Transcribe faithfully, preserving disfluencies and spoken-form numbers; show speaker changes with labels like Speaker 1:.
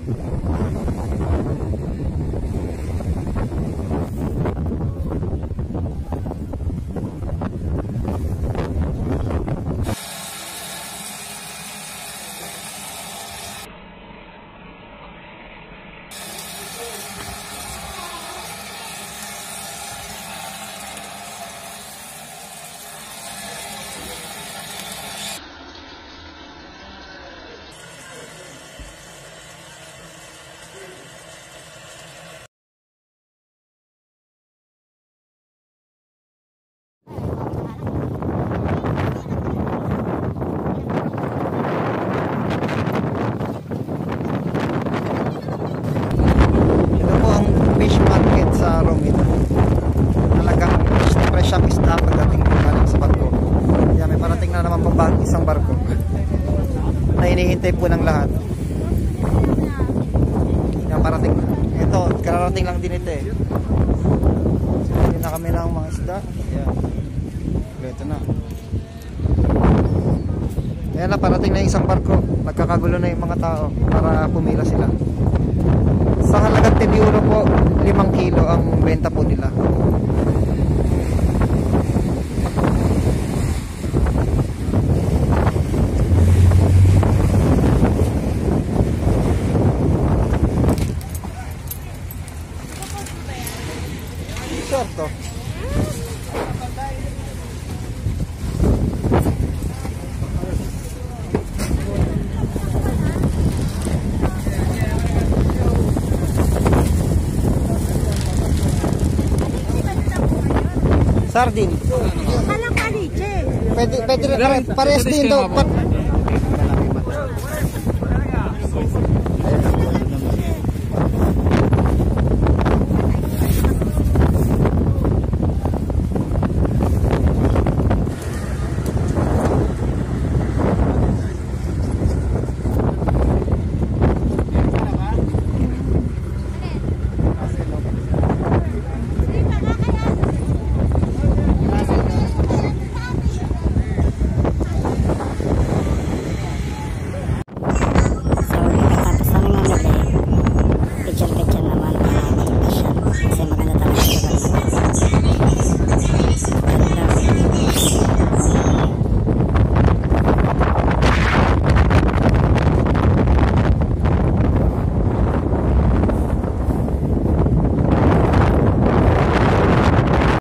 Speaker 1: Isang barko na hinihintay po ng lahat. Yan, parating. Ito, kararating lang din ito eh. Hindi na kami ng mga isda. Yan. Ito na. Yan na, parating na yung isang barko. Nagkakagulo na yung mga tao para pumila sila. Sa halagang ten euro po, limang kilo ang benta po nila. Certo. Sardin.
Speaker 2: Alang kaliche.
Speaker 1: Pwede, pwede, pare, pares din to.